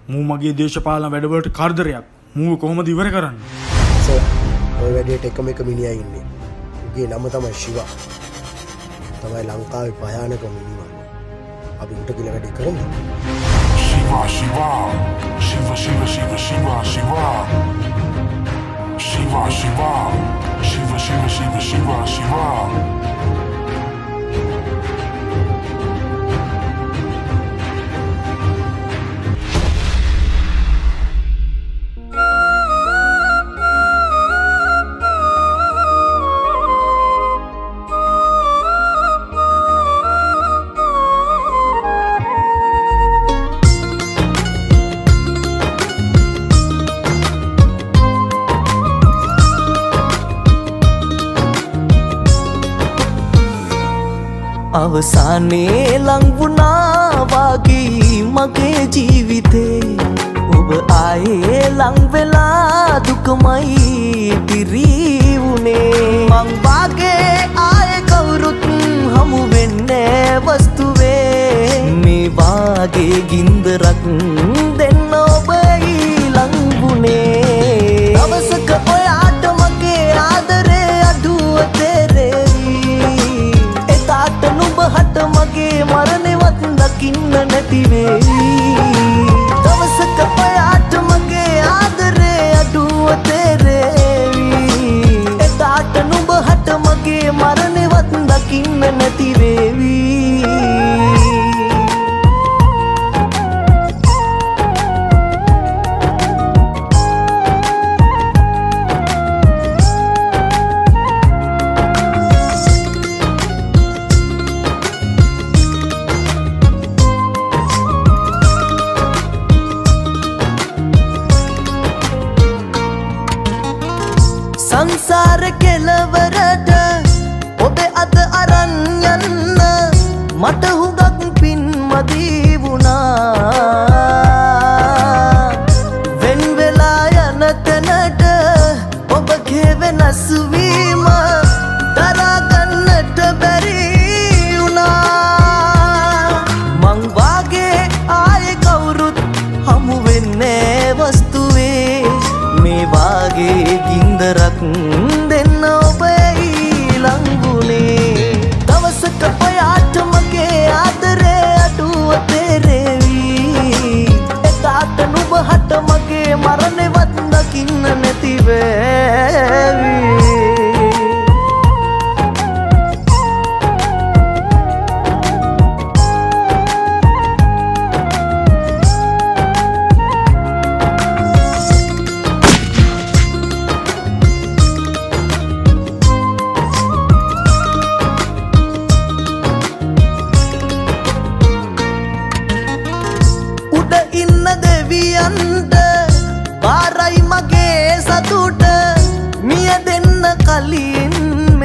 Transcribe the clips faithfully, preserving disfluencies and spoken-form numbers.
මූ මගේ දේශපාලන වැඩවලට කරදරයක්. මූ කොහොමද ඉවර කරන්නේ? සර්, ඔය වැඩේට එකම එක මිනිහා ඉන්නේ. උගේ නම තමයි ශිවා. තමයි ලංකාවේ භයානකම මිනිහා. අපි උට කියලා වැඩේ කරමු. Shiva, Shiva, Shiva, Shiva, Shiva, Shiva, Shiva, Shiva, Shiva, Shiva, Shiva, Shiva, Shiva, Shiva. අවසානයේ ලං වුණා වගේ මගේ ජීවිතේ ඔබ ආයේ ලං වෙලා දුකමයි පිරී වුණේ මං වාගේ ආයේ කවුරුත් හමු වෙන්නේ වස්තුවේ මේ වාගේ ගින්දරක් දෙන්න ඔබයි ලං වුණේ දවසක ඔයාට මගේ ආදරේ අඩුව තේරෙවි නුඹ හට මගේ මරණෙවත් දකින්න නැති වෙයි දවසක ඔයාට මගේ ආදරේ අඩුව තේරෙවි එදාට නුඹ හට මගේ මරණෙවත් දකින්න නැති වෙවි සංසාර කෙලවරට ඔබේ අත අරන් යන්න මට හුඟක් පින්මදී වුණා වෙන් වෙලා යන තැනට ඔබගේ වෙනස් වීම දරා ගන්නට බැරි වුණා මං වාගේ ආයේ කවුරුත් හමු වෙන්නේ වස්තුවේ මේ වාගේ ගින්දරක් දෙන්න ඔබයි ලං වුණේ දවසක ඔයාට මගේ ආදරේ අඩුව තේරෙවි එදාට නුඹ හට මගේ මරණෙවත් දකින්න නැති වේවි පාරයි මගේ සතුට මිය දෙන්න කලින්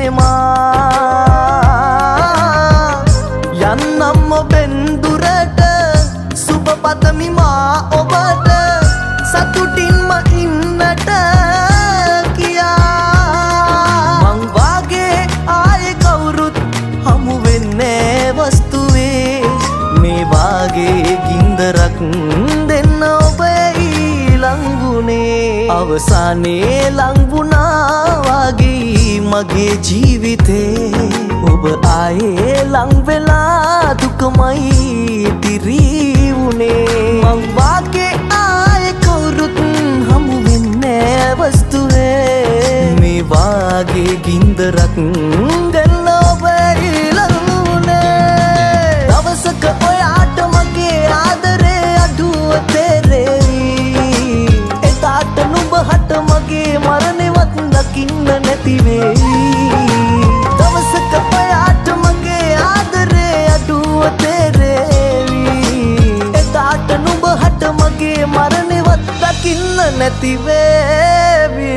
මෙමා යන්නම් ඔබෙන් දුරට සුබ පතමි මා ඔබට සතුටින්ම ඉන්නට කියා මං වාගේ ආයේ කවුරුත් හමු වෙන්නේ වස්තුවේ මේ වාගේ ගින්දරක් දෙන්න ඔබයි ලං වුණේ අවසානයේ ලං වුණා වගේ මගේ ජීවිතේ ඔබ ආයේ ලං වෙලා දුකමයි පිරී වුණේ මං වාගේ ආයේ කවුරුත් හමු වෙන්නේ වස්තුවේ මේ වාගේ ගින්දරක් දෙන්න ඔබයි ලං වුණේ දවසක ඔයාට මගේ ආදරේ අඩුව තේරෙවි එදාට නුඹ හට මගේ මරණෙවත් දකින්න නැති වෙයි දවසක ඔයාට මගේ ආදරේ අඩුව තේරෙවි එදාට නුඹ හට මගේ මරණෙවත් දකින්න නැති වේවි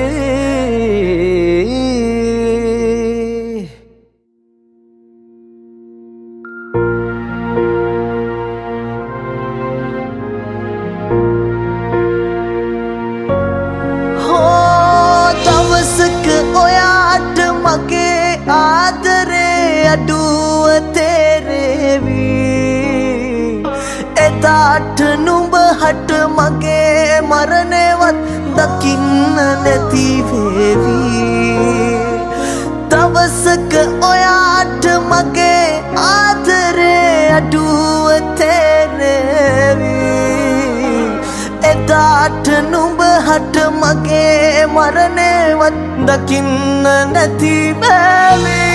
අඩුව තේරෙවි එදාට නුඹ හට මගේ මරණයවත් දකින්න නැති වේවි දවසක ඔයාට මගේ ආදරේ අඩුව තේරෙවි එදාට නුඹහට මගේ මරණයවත් දකින්න නැති වේවි